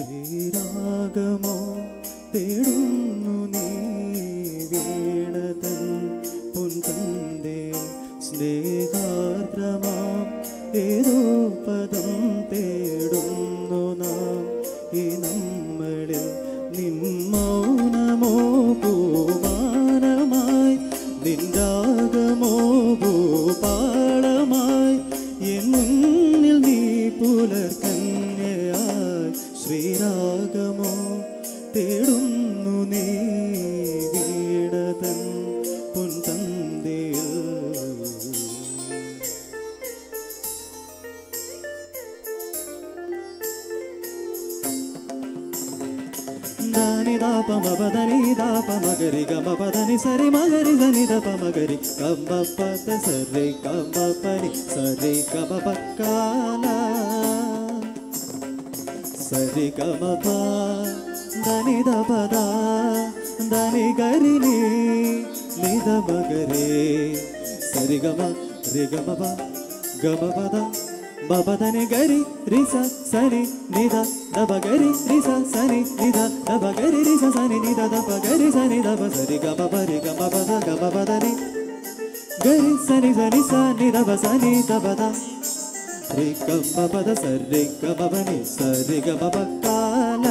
ശ്രീരാഗമോ തേടുന്നു നീ വീണതൻ പൊൻതന്തേ സ്നേഹാർദ്രമാം ഏതോ പദം തേടുന്നു നാം ഈ നമ്മളിൽ നിൻ മൗനമോ പൂമാനമായി നിൻ രാഗമോ ഭൂപാളമായി എൻ മുന്നിൽ നീ പുലർക്കന്യയായി ശ്രീരാഗമോ തേടുന്നു നീ വീണതൻ പൊൻതന്തയിൽ ധനി ദാപ മപധനി ദാപ മഗരി ഗമ പധനി സരി മഗരി ധനി ദപ മഗരി ഗമ പദ സരി ഗമ പനി സരി ഗമ പക്കാല സരി ഗമ പ ധനി ദപ ദ ധനി ഗരി നി നിദ മഗരി സരി ഗമ രി ഗമ പ ഗമ പദ ബബദനി ഗരി റിസ സനി നിദ ദബ ഗരി റിസ സനി നിദ ദബ ഗരി റിസ സനി നിദ ദബ ഗരി സനി ദബ സരി ഗമ പരി ഗമ പദ ഗമ പദനി ഗരി സനി സനി സനി ദബ സനി ദബ ദ രി ഗമ പദ സരി ഗമ പനി സരി ഗമ പക്കാല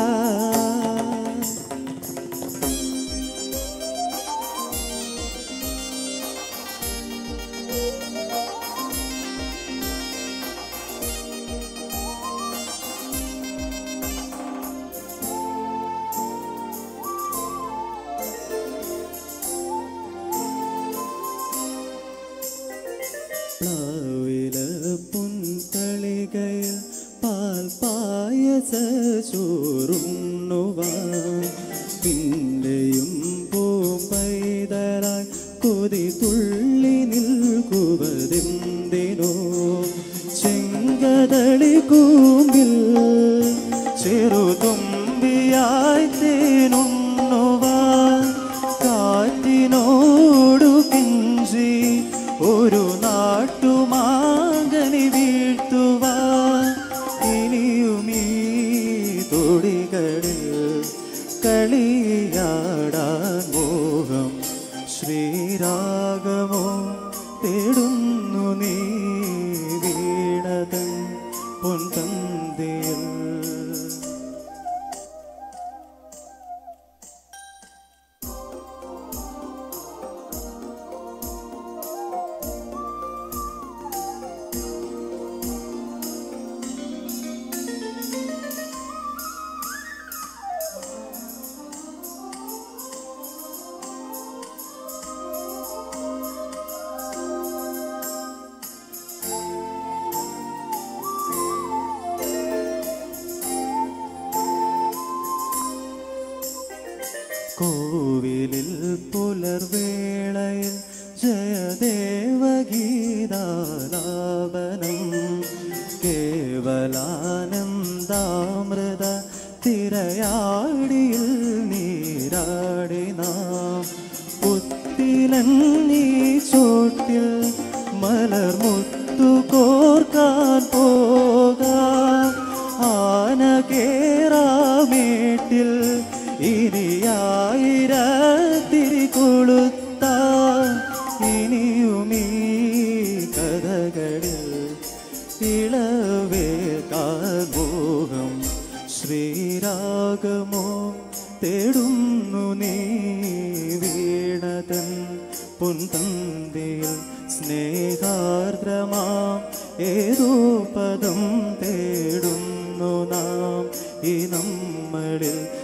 പുൻതളികയിൽ പാൽ പായസ ചോറുണ്ണുവാൻ പിന്നെയും പൂമ്പൈതരായി കൊതി തുള്ളി നിൽക്കുവതെന്തിനോ ചെങ്കതളി കൂമ്പിൽ ചെറുതുമ്പിയായി തേനുണ്ണുവാൻ കാറ്റിനോടു പിഞ്ചി ഒരു നാട്ടുമാകനി വീഴ്ത്തുവാൻ ഇനിയുമീ തൊടികളിൽ കളിയാടാൻ മോഹം ശ്രീരാഗമോ തേടുന്നു നീ വീണതൻ പൊൻതന്തയിൽ കോവിലിൽ പുലർവേളയിൽ ജയദേവഗീതാലാപനം കേവലാനന്ദാമൃത തിരയാടിയിൽ നീരാടി നാം പുത്തിലന്നീ ചോട്ടിൽ മലർമുത്തു കോർക്കാൻ പോകാം ആനകേറാമേട്ടിൽ ഇനിയായിരത്തിരി കൊളുത്ത ഇനിയുമീ കഥകളിൽ ഇളവേൽക്കാൻ മോഹം ശ്രീരാഗമോ തേടുന്നു നീ വീണതൻ പൊൻതന്തയിൽ സ്നേഹാർദ്രമാം ഏതോ പദം തേടുന്നു നാം ഈ നമ്മളിൽ